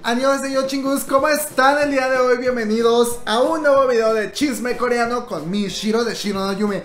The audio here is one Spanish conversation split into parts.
Annyeonghaseyo chingus, ¿cómo están el día de hoy? Bienvenidos a un nuevo video de chisme coreano con mi Shiro de Shiro no Yume.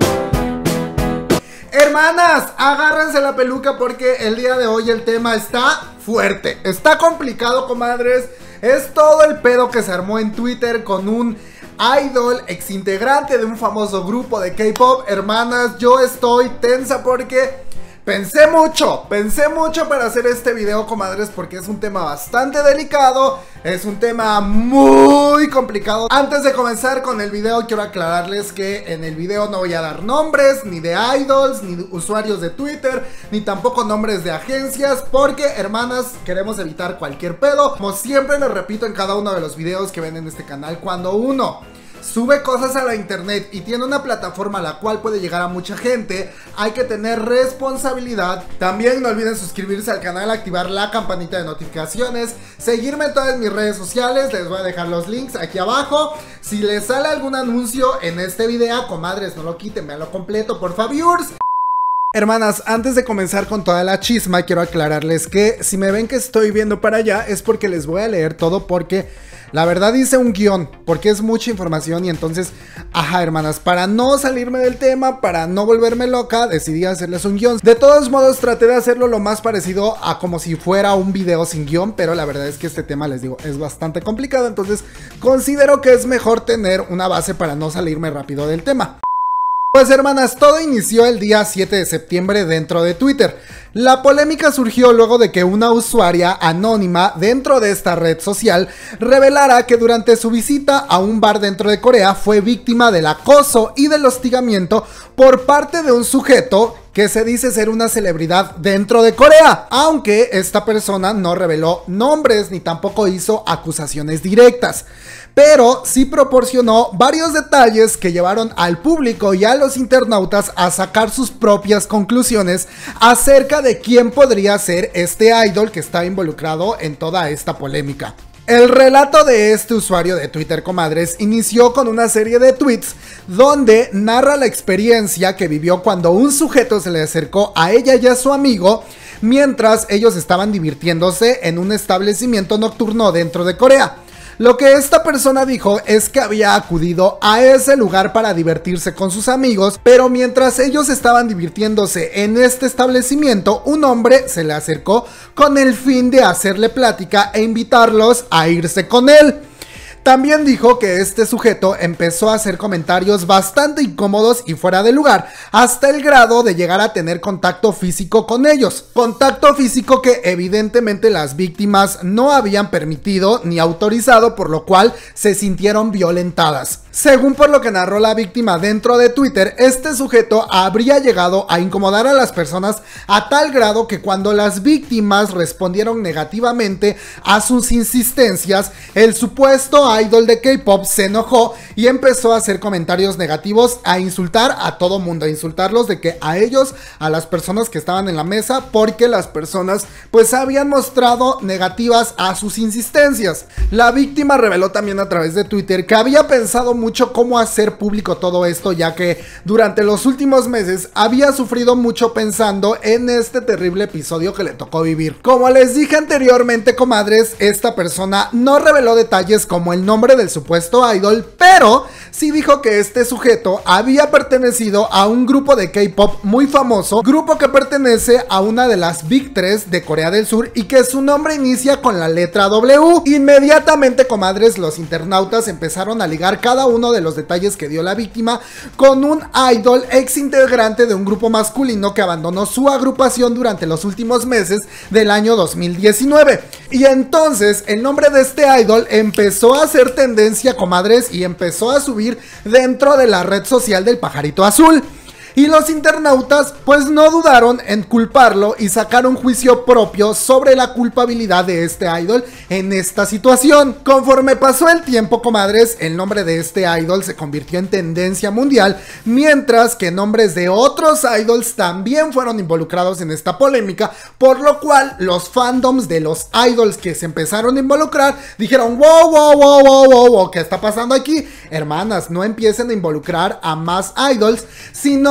Hermanas, agárrense la peluca porque el día de hoy el tema está fuerte. Está complicado, comadres. Es todo el pedo que se armó en Twitter con un idol exintegrante de un famoso grupo de K-pop. Hermanas, yo estoy tensa porque pensé mucho para hacer este video, comadres, porque es un tema bastante delicado, es un tema muy complicado. Antes de comenzar con el video, quiero aclararles que en el video no voy a dar nombres, ni de idols, ni de usuarios de Twitter, ni tampoco nombres de agencias, porque, hermanas, queremos evitar cualquier pedo. Como siempre les repito en cada uno de los videos que ven en este canal, cuando uno sube cosas a la internet y tiene una plataforma a la cual puede llegar a mucha gente, hay que tener responsabilidad. También no olviden suscribirse al canal, activar la campanita de notificaciones, seguirme en todas mis redes sociales, les voy a dejar los links aquí abajo. Si les sale algún anuncio en este video, comadres, no lo quiten, veanlo completo, por favor. Hermanas, antes de comenzar con toda la chisma, quiero aclararles que si me ven que estoy viendo para allá es porque les voy a leer todo, porque la verdad hice un guión, porque es mucha información y entonces, hermanas, para no salirme del tema, para no volverme loca, decidí hacerles un guión. De todos modos, traté de hacerlo lo más parecido a como si fuera un video sin guión, pero la verdad es que este tema, les digo, es bastante complicado, entonces considero que es mejor tener una base para no salirme rápido del tema. Pues, hermanas, todo inició el día 7 de septiembre dentro de Twitter. La polémica surgió luego de que una usuaria anónima dentro de esta red social revelara que durante su visita a un bar dentro de Corea fue víctima del acoso y del hostigamiento por parte de un sujeto que se dice ser una celebridad dentro de Corea, aunque esta persona no reveló nombres ni tampoco hizo acusaciones directas, pero sí proporcionó varios detalles que llevaron al público y a los internautas a sacar sus propias conclusiones acerca de quién podría ser este idol que está involucrado en toda esta polémica. El relato de este usuario de Twitter, comadres, inició con una serie de tweets donde narra la experiencia que vivió cuando un sujeto se le acercó a ella y a su amigo mientras ellos estaban divirtiéndose en un establecimiento nocturno dentro de Corea. Lo que esta persona dijo es que había acudido a ese lugar para divertirse con sus amigos, pero mientras ellos estaban divirtiéndose en este establecimiento, un hombre se le acercó con el fin de hacerle plática e invitarlos a irse con él. También dijo que este sujeto empezó a hacer comentarios bastante incómodos y fuera de lugar, hasta el grado de llegar a tener contacto físico con ellos. Contacto físico que evidentemente las víctimas no habían permitido ni autorizado, por lo cual se sintieron violentadas. Según por lo que narró la víctima dentro de Twitter, este sujeto habría llegado a incomodar a las personas a tal grado que cuando las víctimas respondieron negativamente a sus insistencias, el supuesto idol de K-pop se enojó y empezó a hacer comentarios negativos, a insultar a todo mundo, a insultarlos de que a ellos, a las personas que estaban en la mesa, porque las personas pues habían mostrado negativas a sus insistencias. La víctima reveló también a través de Twitter que había pensado mucho cómo hacer público todo esto, ya que durante los últimos meses había sufrido mucho pensando en este terrible episodio que le tocó vivir. Como les dije anteriormente, comadres, esta persona no reveló detalles como el nombre del supuesto idol, pero sí dijo que este sujeto había pertenecido a un grupo de K-pop muy famoso, grupo que pertenece a una de las Big 3 de Corea del Sur y que su nombre inicia con la letra W. Inmediatamente, comadres, los internautas empezaron a ligar cada uno de los detalles que dio la víctima con un idol ex integrante de un grupo masculino que abandonó su agrupación durante los últimos meses del año 2019. Y entonces el nombre de este idol empezó a hacer tendencia, comadres, y empezó a subir dentro de la red social del pajarito azul. Y los internautas pues no dudaron en culparlo y sacar un juicio propio sobre la culpabilidad de este idol en esta situación. Conforme pasó el tiempo, comadres, el nombre de este idol se convirtió en tendencia mundial, mientras que nombres de otros idols también fueron involucrados en esta polémica, por lo cual los fandoms de los idols que se empezaron a involucrar dijeron: wow, ¿qué está pasando aquí? Hermanas, no empiecen a involucrar a más idols si no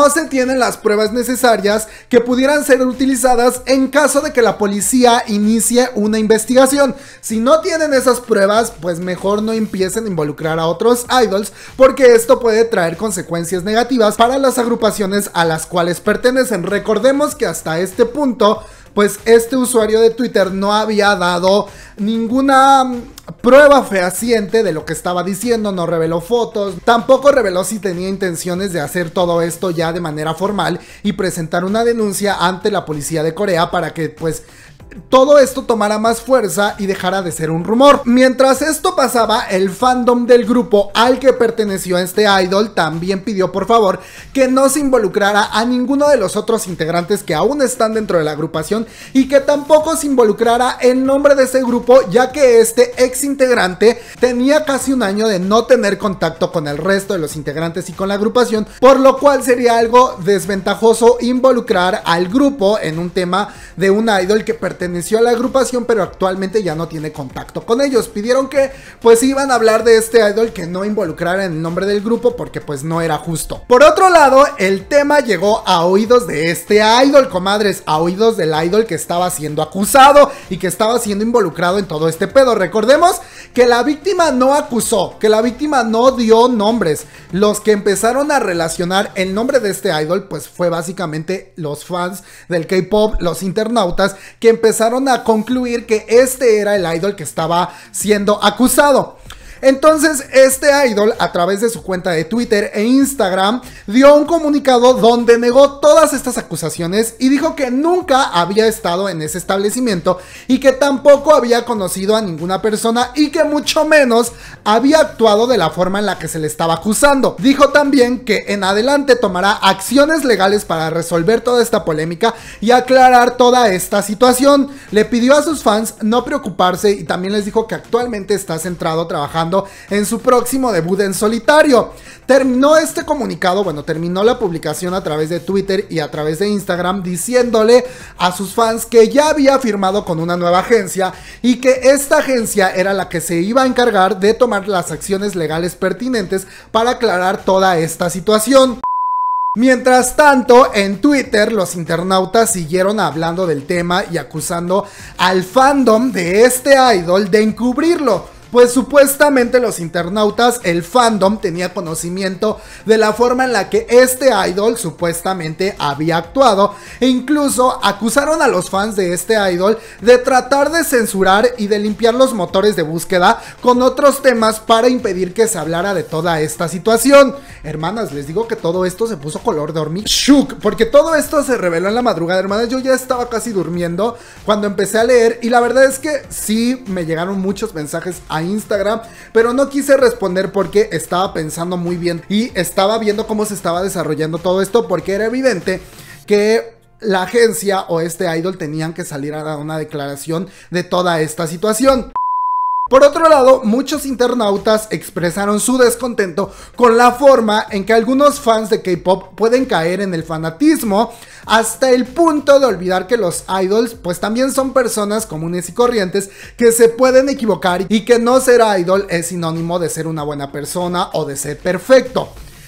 se tienen las pruebas necesarias que pudieran ser utilizadas en caso de que la policía inicie una investigación. Si no tienen esas pruebas, pues mejor no empiecen a involucrar a otros idols, porque esto puede traer consecuencias negativas para las agrupaciones a las cuales pertenecen. Recordemos que hasta este punto, pues este usuario de Twitter no había dado ninguna prueba fehaciente de lo que estaba diciendo, no reveló fotos, tampoco reveló si tenía intenciones de hacer todo esto ya de manera formal y presentar una denuncia ante la policía de Corea para que pues todo esto tomara más fuerza y dejara de ser un rumor. Mientras esto pasaba, el fandom del grupo al que perteneció este idol también pidió por favor que no se involucrara a ninguno de los otros integrantes que aún están dentro de la agrupación y que tampoco se involucrara el nombre de ese grupo, ya que este ex integrante tenía casi un año de no tener contacto con el resto de los integrantes y con la agrupación, por lo cual sería algo desventajoso involucrar al grupo en un tema de un idol que perteneció a la agrupación pero actualmente ya no tiene contacto con ellos. Pidieron que pues iban a hablar de este idol, que no involucrara en el nombre del grupo porque pues no era justo. Por otro lado, el tema llegó a oídos de este idol, comadres, a oídos del idol que estaba siendo acusado y que estaba siendo involucrado en todo este pedo. Recordemos que la víctima no acusó, que la víctima no dio nombres. Los que empezaron a relacionar el nombre de este idol pues fue básicamente los fans del K-pop, los internautas, que empezaron a concluir que este era el idol que estaba siendo acusado. Entonces este idol, a través de su cuenta de Twitter e Instagram, dio un comunicado donde negó todas estas acusaciones y dijo que nunca había estado en ese establecimiento y que tampoco había conocido a ninguna persona y que mucho menos había actuado de la forma en la que se le estaba acusando. Dijo también que en adelante tomará acciones legales para resolver toda esta polémica y aclarar toda esta situación. Le pidió a sus fans no preocuparse y también les dijo que actualmente está centrado trabajando en su próximo debut en solitario. Terminó este comunicado, bueno, terminó la publicación a través de Twitter y a través de Instagram diciéndole a sus fans que ya había firmado con una nueva agencia y que esta agencia era la que se iba a encargar de tomar las acciones legales pertinentes para aclarar toda esta situación. Mientras tanto, en Twitter los internautas siguieron hablando del tema y acusando al fandom de este idol de encubrirlo. Pues supuestamente los internautas, el fandom, tenía conocimiento de la forma en la que este idol supuestamente había actuado e incluso acusaron a los fans de este idol de tratar de censurar y de limpiar los motores de búsqueda con otros temas para impedir que se hablara de toda esta situación. Hermanas, les digo que todo esto se puso color de hormiga. Shook, porque todo esto se reveló en la madrugada, hermanas. Yo ya estaba casi durmiendo cuando empecé a leer y la verdad es que sí me llegaron muchos mensajes a Instagram, pero no quise responder porque estaba pensando muy bien y estaba viendo cómo se estaba desarrollando todo esto, porque era evidente que la agencia o este idol tenían que salir a dar una declaración de toda esta situación. Por otro lado, muchos internautas expresaron su descontento con la forma en que algunos fans de K-pop pueden caer en el fanatismo hasta el punto de olvidar que los idols pues también son personas comunes y corrientes que se pueden equivocar y que no ser idol es sinónimo de ser una buena persona o de ser perfecto.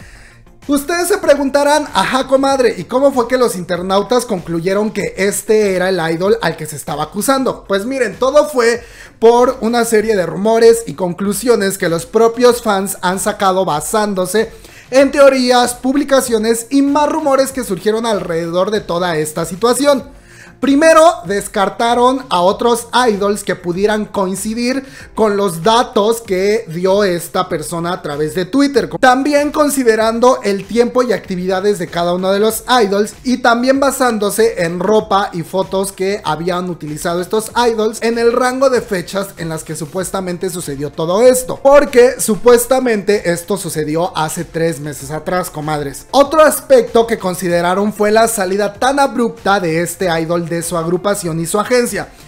Ustedes se preguntarán, ajá comadre, ¿y cómo fue que los internautas concluyeron que este era el idol al que se estaba acusando? Pues miren, todo fue por una serie de rumores y conclusiones que los propios fans han sacado basándose en teorías, publicaciones y más rumores que surgieron alrededor de toda esta situación. Primero, descartaron a otros idols que pudieran coincidir con los datos que dio esta persona a través de Twitter. También considerando el tiempo y actividades de cada uno de los idols y también basándose en ropa y fotos que habían utilizado estos idols en el rango de fechas en las que supuestamente sucedió todo esto. Porque supuestamente esto sucedió hace 3 meses atrás, comadres. Otro aspecto que consideraron fue la salida tan abrupta de este idol de su agrupación y su agencia.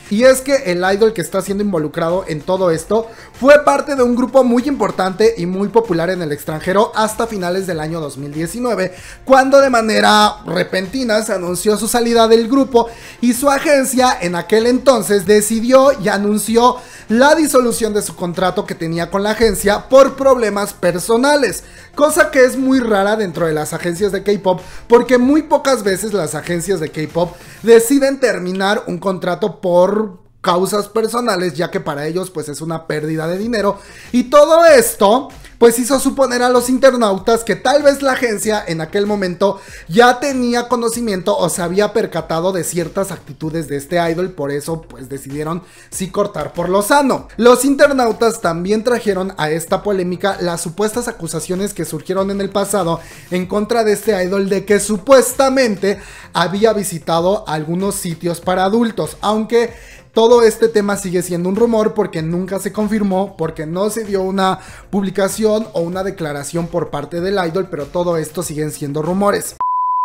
Y es que el idol que está siendo involucrado en todo esto fue parte de un grupo muy importante y muy popular en el extranjero hasta finales del año 2019, cuando de manera repentina se anunció su salida del grupo y su agencia en aquel entonces decidió y anunció la disolución de su contrato que tenía con la agencia por problemas personales, cosa que es muy rara dentro de las agencias de K-pop, porque muy pocas veces las agencias de K-pop deciden terminar un contrato por causas personales, ya que para ellos pues es una pérdida de dinero, y todo esto pues hizo suponer a los internautas que tal vez la agencia en aquel momento ya tenía conocimiento o se había percatado de ciertas actitudes de este idol, por eso pues decidieron sí cortar por lo sano. Los internautas también trajeron a esta polémica las supuestas acusaciones que surgieron en el pasado en contra de este idol de que supuestamente había visitado algunos sitios para adultos, aunque todo este tema sigue siendo un rumor porque nunca se confirmó, porque no se dio una publicación o una declaración por parte del idol, pero todo esto siguen siendo rumores.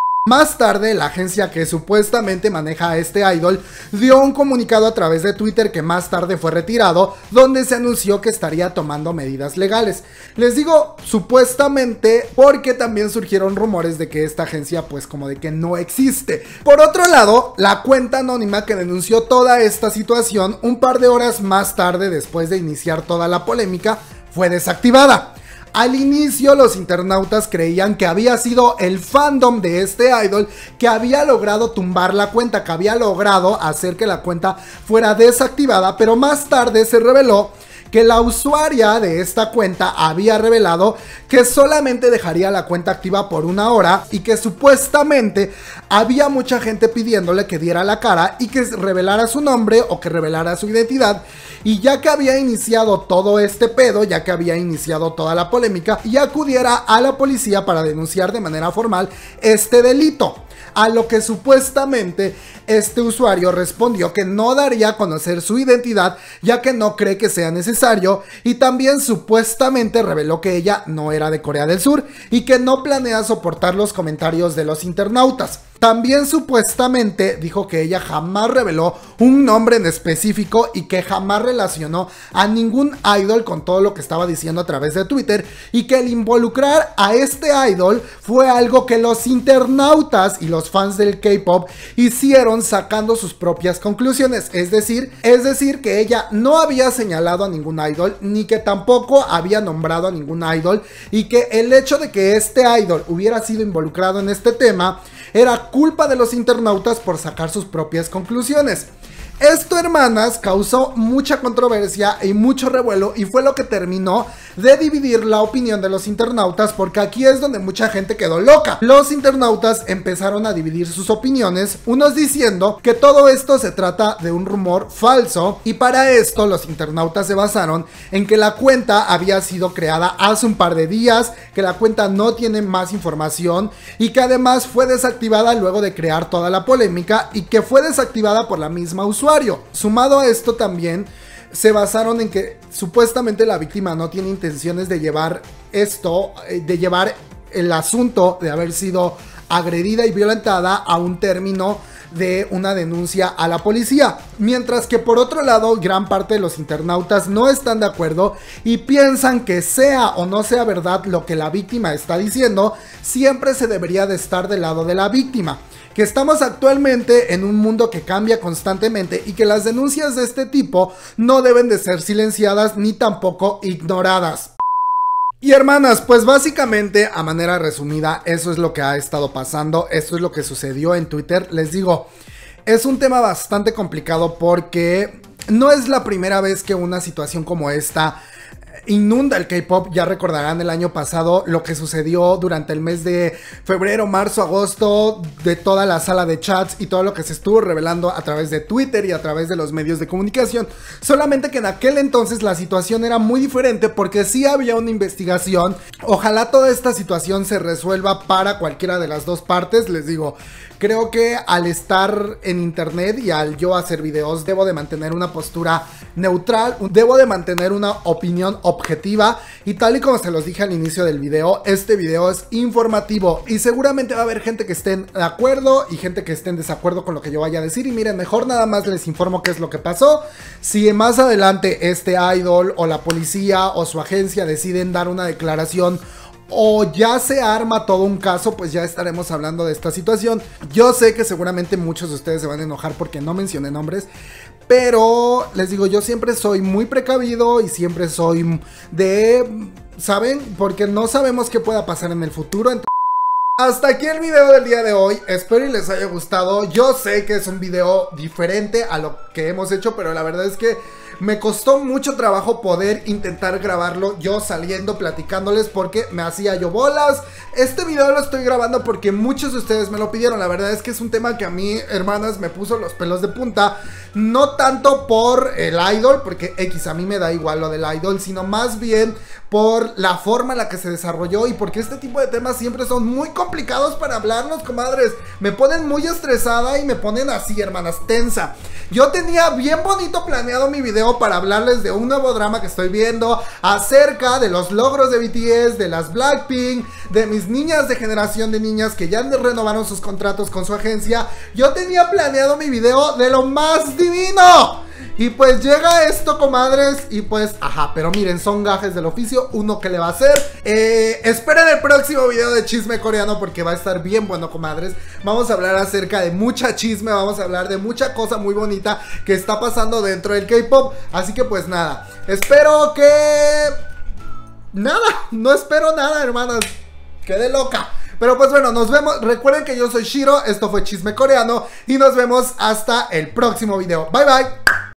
Más tarde, la agencia que supuestamente maneja a este idol dio un comunicado a través de Twitter que más tarde fue retirado, donde se anunció que estaría tomando medidas legales. Les digo supuestamente porque también surgieron rumores de que esta agencia pues como de que no existe. Por otro lado, la cuenta anónima que denunció toda esta situación un par de horas más tarde, después de iniciar toda la polémica, fue desactivada. Al inicio los internautas creían que había sido el fandom de este idol que había logrado tumbar la cuenta, que había logrado hacer que la cuenta fuera desactivada, pero más tarde se reveló que la usuaria de esta cuenta había revelado que solamente dejaría la cuenta activa por una hora y que supuestamente había mucha gente pidiéndole que diera la cara y que revelara su nombre o que revelara su identidad. Y ya que había iniciado todo este pedo, ya que había iniciado toda la polémica, y acudiera a la policía para denunciar de manera formal este delito. A lo que supuestamente este usuario respondió que no daría a conocer su identidad ya que no cree que sea necesario, y también supuestamente reveló que ella no era de Corea del Sur y que no planea soportar los comentarios de los internautas. También supuestamente dijo que ella jamás reveló un nombre en específico y que jamás relacionó a ningún idol con todo lo que estaba diciendo a través de Twitter, y que el involucrar a este idol fue algo que los internautas y los fans del K-pop hicieron sacando sus propias conclusiones. Es decir que ella no había señalado a ningún idol ni que tampoco había nombrado a ningún idol, y que el hecho de que este idol hubiera sido involucrado en este tema era culpa de los internautas por sacar sus propias conclusiones. Esto, hermanas, causó mucha controversia y mucho revuelo, y fue lo que terminó de dividir la opinión de los internautas, porque aquí es donde mucha gente quedó loca. Los internautas empezaron a dividir sus opiniones, unos diciendo que todo esto se trata de un rumor falso, y para esto los internautas se basaron en que la cuenta había sido creada hace un par de días, que la cuenta no tiene más información y que además fue desactivada luego de crear toda la polémica, y que fue desactivada por la misma usuario. Sumado a esto también se basaron en que supuestamente la víctima no tiene intenciones de llevar esto, de llevar el asunto de haber sido agredida y violentada a un término de una denuncia a la policía, mientras que por otro lado gran parte de los internautas no están de acuerdo y piensan que sea o no sea verdad lo que la víctima está diciendo, siempre se debería de estar del lado de la víctima, que estamos actualmente en un mundo que cambia constantemente y que las denuncias de este tipo no deben de ser silenciadas ni tampoco ignoradas. Y hermanas, pues básicamente a manera resumida eso es lo que ha estado pasando, esto es lo que sucedió en Twitter. Les digo, es un tema bastante complicado porque no es la primera vez que una situación como esta inunda el K-pop. Ya recordarán el año pasado lo que sucedió durante el mes de febrero, marzo, agosto, de toda la sala de chats y todo lo que se estuvo revelando a través de Twitter y a través de los medios de comunicación. Solamente que en aquel entonces la situación era muy diferente porque sí había una investigación. Ojalá toda esta situación se resuelva para cualquiera de las dos partes. Les digo, creo que al estar en internet y al yo hacer videos debo de mantener una postura neutral, debo de mantener una opinión objetiva y tal y como se los dije al inicio del video, este video es informativo y seguramente va a haber gente que esté de acuerdo y gente que esté en desacuerdo con lo que yo vaya a decir. Y miren, mejor nada más les informo qué es lo que pasó. Si más adelante este idol o la policía o su agencia deciden dar una declaración o ya se arma todo un caso, pues ya estaremos hablando de esta situación. Yo sé que seguramente muchos de ustedes se van a enojar porque no mencioné nombres, pero les digo, yo siempre soy muy precavido y siempre soy de, ¿saben? Porque no sabemos qué pueda pasar en el futuro. Hasta aquí el video del día de hoy, espero y les haya gustado. Yo sé que es un video diferente a lo que hemos hecho, pero la verdad es que me costó mucho trabajo poder intentar grabarlo yo saliendo, platicándoles, porque me hacía yo bolas. Este video lo estoy grabando porque muchos de ustedes me lo pidieron. La verdad es que es un tema que a mí, hermanas, me puso los pelos de punta. No tanto por el idol, porque X, a mí me da igual lo del idol, sino más bien por la forma en la que se desarrolló y porque este tipo de temas siempre son muy complicados para hablarlos, comadres. Me ponen muy estresada y me ponen así, hermanas, tensa. Yo tenía bien bonito planeado mi video para hablarles de un nuevo drama que estoy viendo acerca de los logros de BTS, de las Blackpink, de mis niñas de generación de niñas que ya renovaron sus contratos con su agencia. Yo tenía planeado mi video de lo más divino. Y pues llega esto, comadres, y pues, ajá, pero miren, son gajes del oficio, uno que le va a hacer. Esperen el próximo video de chisme coreano porque va a estar bien bueno, comadres. Vamos a hablar acerca de mucha chisme, vamos a hablar de mucha cosa muy bonita que está pasando dentro del K-pop. Así que pues nada, espero que... Nada, no espero nada, hermanas. Quedé loca. Pero pues bueno, nos vemos. Recuerden que yo soy Shiro, esto fue Chisme Coreano y nos vemos hasta el próximo video. Bye bye.